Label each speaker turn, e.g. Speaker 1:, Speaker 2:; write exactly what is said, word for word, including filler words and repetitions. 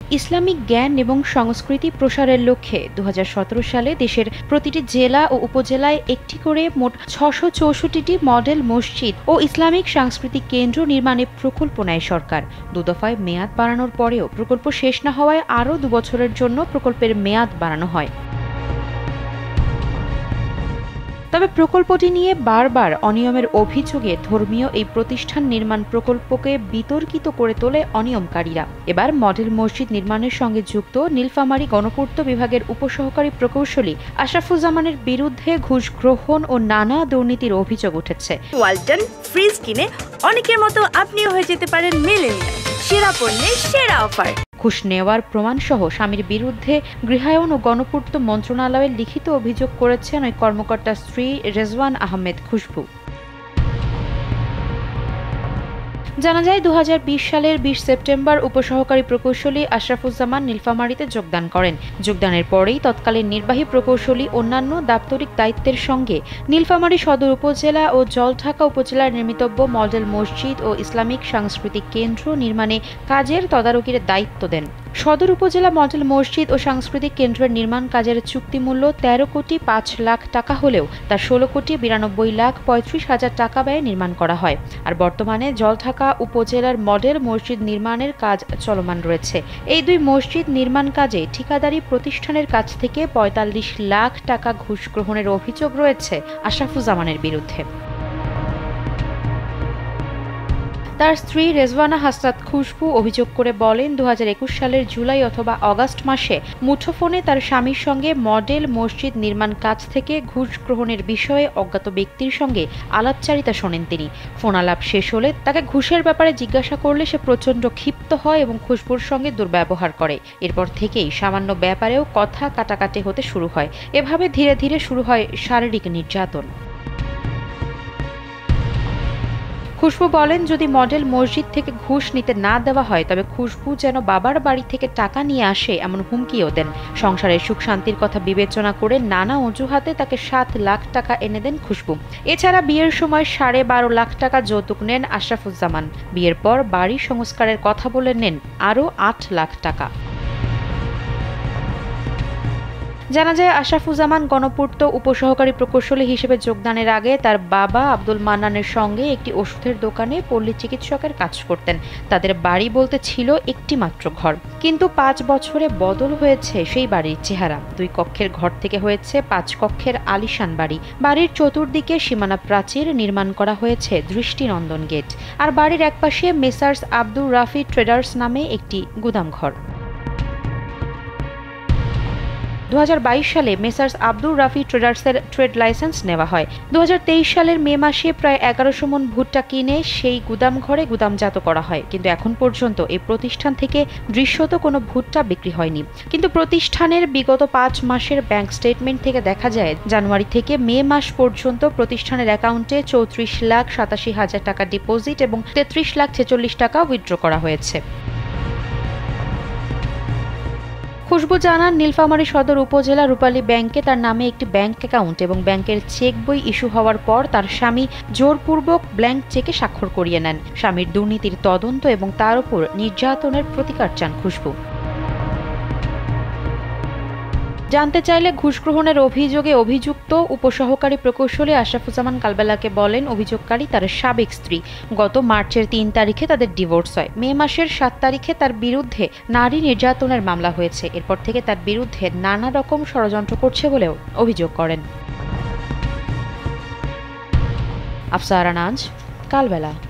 Speaker 1: Islamic জ্ঞান এবং সংস্কৃতি প্রসারের লক্ষ্যে দু হাজার সতেরো সালে দেশের প্রতিটি জেলা ও উপজেলায় একটি করে মোট ছশো চৌষট্টিটি মডেল মসজিদ ও ইসলামিক সাংস্কৃতিক কেন্দ্র নির্মাণে প্রকল্প নেয় সরকার। দুদফায় মেয়াদ বাড়ানোর পরেও প্রকল্প শেষ না হওয়ায় আরও দুবছরের জন্য প্রকল্পের মেয়াদ বাড়ানো হয়। তবে প্রকল্পটি নিয়ে বারবার অনিয়মের অভিযোগে ধর্মীয় এই প্রতিষ্ঠান নির্মাণ প্রকল্পকে বিতর্কিত করে তোলে অনিয়মকারীরা। এবার মডেল মসজিদ নির্মাণের সঙ্গে যুক্ত নীলফামারী গণপূর্ত বিভাগের উপসহকারী প্রকৌশলী আশরাফুজ্জামানের বিরুদ্ধে ঘুষ গ্রহণ ও নানা দুর্নীতির অভিযোগ উঠেছে।
Speaker 2: ওয়ালটন ফ্রিজ কিনে অনেকের মতো আপনিও হয়ে যেতে পারেন মিলেনিয়াল, সেরা পণ্যের সেরা অফার।
Speaker 1: ঘুষ নেওয়ার প্রমাণসহ স্বামীর বিরুদ্ধে গৃহায়ন ও গণপূর্ত মন্ত্রণালয়ের লিখিত অভিযোগ করেছেন ওই কর্মকর্তার স্ত্রী রেজওয়ান আহমেদ খুশবু। জানা যায় দু হাজার বিশ সালের বিশ সেপ্টেম্বর উপসহকারী প্রকৌশলী আশরাফুজ্জামান নীলফামারীতে যোগদান করেন। যোগদানের পরেই তৎকালীন নির্বাহী প্রকৌশলী অন্যান্য দাপ্তরিক দায়িত্বের সঙ্গে নীলফামারী সদর উপজেলা ও জলঢাকা উপজেলার নির্মিতব্য মডেল মসজিদ ও ইসলামিক সাংস্কৃতিক কেন্দ্র নির্মাণে কাজের তদারকির দায়িত্ব দেন। সদর উপজেলা মডেল মসজিদ ও সাংস্কৃতিক কেন্দ্রের নির্মাণ কাজের চুক্তিমূল্য তেরো কোটি পাঁচ লাখ টাকা হলেও তা ষোলো কোটি বিরানব্বই লাখ পঁয়ত্রিশ হাজার টাকা ব্যয়ে নির্মাণ করা হয়। আর বর্তমানে জলঢাকা উপজেলার মডেল মসজিদ নির্মাণের কাজ চলমান রয়েছে। এই দুই মসজিদ নির্মাণ কাজে ঠিকাদারি প্রতিষ্ঠানের কাছ থেকে পঁয়তাল্লিশ লাখ টাকা ঘুষ গ্রহণের অভিযোগ রয়েছে আশরাফুজ্জামানের বিরুদ্ধে। তার স্ত্রী রেজওয়ানা হাসনাত খুশবু অভিযোগ করে বলেন, দু হাজার একুশ সালের জুলাই অথবা অগাস্ট মাসে মুঠোফোনে তার স্বামীর সঙ্গে মডেল মসজিদ নির্মাণ কাজ থেকে ঘুষ গ্রহণের বিষয়ে অজ্ঞাত ব্যক্তির সঙ্গে আলাপচারিতা শোনেন তিনি। ফোন আলাপ শেষ হলে তাকে ঘুষের ব্যাপারে জিজ্ঞাসা করলে সে প্রচণ্ড ক্ষিপ্ত হয় এবং খুশবুর সঙ্গে দুর্ব্যবহার করে। এরপর থেকেই সামান্য ব্যাপারেও কথা কাটাকাটি হতে শুরু হয়। এভাবে ধীরে ধীরে শুরু হয় শারীরিক নির্যাতন। খুশবু বলেন, যদি মডেল মসজিদ থেকে ঘুষ নিতে না দেওয়া হয় তবে খুশবু যেন বাবার বাড়ি থেকে টাকা নিয়ে আসে এমন হুমকিও দেন। সংসারের সুখ শান্তির কথা বিবেচনা করে নানা অজুহাতে তাকে সাত লাখ টাকা এনে দেন খুশবু। এছাড়া বিয়ের সময় সাড়ে বারো লাখ টাকা যৌতুক নেন আশরাফুজ্জামান। বিয়ের পর বাড়ি সংস্কারের কথা বলে নেন আরও আট লাখ টাকা। জানা যায় আশরাফুজ্জামান গণপূর্ত উপসহকারী প্রকৌশলী হিসেবে যোগদানের আগে তার বাবা আব্দুল মান্নানের সঙ্গে একটি ওষুধের দোকানে পল্লী চিকিৎসকের কাজ করতেন। তাদের বাড়ি বলতে ছিল একটি মাত্র ঘর, কিন্তু পাঁচ বছরে বদল হয়েছে সেই বাড়ির চেহারা। দুই কক্ষের ঘর থেকে হয়েছে পাঁচ কক্ষের আলিশান বাড়ি। বাড়ির চতুর্দিকে সীমানা প্রাচীর নির্মাণ করা হয়েছে দৃষ্টিনন্দন গেট। আর বাড়ির একপাশে মেসার্স আব্দুর রাফি ট্রেডার্স নামে একটি গুদামঘর। দু হাজার বাইশ সালে মেসার্স আব্দুর রাফি ট্রেডার্সের ট্রেড লাইসেন্স নেওয়া হয়। দু হাজার তেইশ সালের মে মাসে প্রায় এগারোশো মন ভুট্টা কিনে সেই গুদামঘরে গুদামজাত করা হয়, কিন্তু এখন পর্যন্ত এই প্রতিষ্ঠান থেকে দৃশ্যত কোনো ভুট্টা বিক্রি হয়নি। কিন্তু প্রতিষ্ঠানের বিগত পাঁচ মাসের ব্যাংক স্টেটমেন্ট থেকে দেখা যায় জানুয়ারি থেকে মে মাস পর্যন্ত প্রতিষ্ঠানের অ্যাকাউন্টে চৌত্রিশ লাখ সাতাশি হাজার টাকা ডিপোজিট এবং তেত্রিশ লাখ ছেচল্লিশ টাকা উইথড্র করা হয়েছে। খুশবু জানান, নীলফামারী সদর উপজেলা রূপালী ব্যাংকে তার নামে একটি ব্যাংক অ্যাকাউন্ট এবং ব্যাংকের চেক বই ইস্যু হওয়ার পর তার স্বামী জোরপূর্বক ব্ল্যাঙ্ক চেকে স্বাক্ষর করিয়ে নেন। স্বামীর দুর্নীতির তদন্ত এবং তার উপর নির্যাতনের প্রতিকার চান খুশবু। জানতে চাইলে ঘুষ গ্রহণের অভিযোগে অভিযুক্ত উপসহকারী প্রকৌশলী আশরাফুজ্জামান কালবেলাকে বলেন, অভিযোগকারী তার সাবেক স্ত্রী। গত মার্চের তিন তারিখে তাদের ডিভোর্স হয়। মে মাসের সাত তারিখে তার বিরুদ্ধে নারী নির্যাতনের মামলা হয়েছে। এরপর থেকে তার বিরুদ্ধে নানা রকম ষড়যন্ত্র করছে বলেও অভিযোগ করেন। আফসারা নাজ, কালবেলা।